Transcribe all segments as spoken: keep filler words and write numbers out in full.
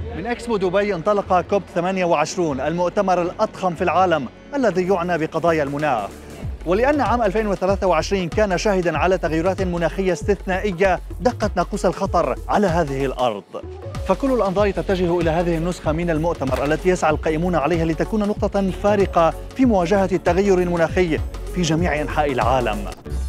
من إكسبو دبي انطلق كوب ثمانية وعشرين، المؤتمر الأضخم في العالم الذي يعنى بقضايا المناخ. ولأن عام ألفين وثلاثة وعشرين كان شاهداً على تغيرات مناخية استثنائية دقت ناقوس الخطر على هذه الأرض، فكل الأنظار تتجه إلى هذه النسخة من المؤتمر التي يسعى القائمون عليها لتكون نقطة فارقة في مواجهة التغير المناخي في جميع أنحاء العالم.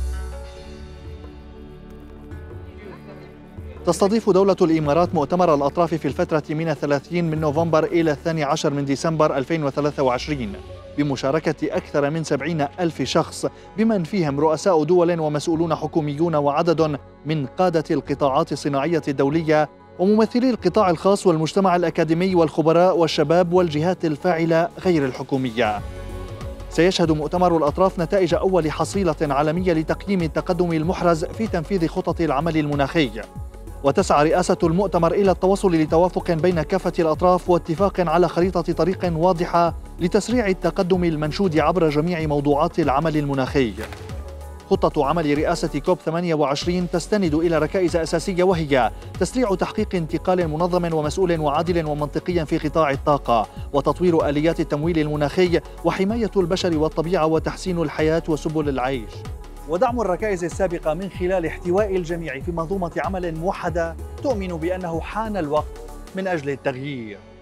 تستضيف دولة الإمارات مؤتمر الأطراف في الفترة من الثلاثين من نوفمبر إلى الثاني عشر من ديسمبر ألفين وثلاثة وعشرين بمشاركة أكثر من سبعين ألف شخص، بمن فيهم رؤساء دول ومسؤولون حكوميون وعدد من قادة القطاعات الصناعية الدولية وممثلي القطاع الخاص والمجتمع الأكاديمي والخبراء والشباب والجهات الفاعلة غير الحكومية. سيشهد مؤتمر الأطراف نتائج أول حصيلة عالمية لتقييم التقدم المحرز في تنفيذ خطط العمل المناخي، وتسعى رئاسة المؤتمر إلى التوصل لتوافق بين كافة الأطراف واتفاق على خريطة طريق واضحة لتسريع التقدم المنشود عبر جميع موضوعات العمل المناخي. خطة عمل رئاسة كوب ثمانية وعشرين تستند إلى ركائز أساسية، وهي تسريع تحقيق انتقال منظم ومسؤول وعادل ومنطقي في قطاع الطاقة، وتطوير آليات التمويل المناخي، وحماية البشر والطبيعة، وتحسين الحياة وسبل العيش، ودعم الركائز السابقة من خلال احتواء الجميع في منظومة عمل موحدة تؤمن بأنه حان الوقت من أجل التغيير.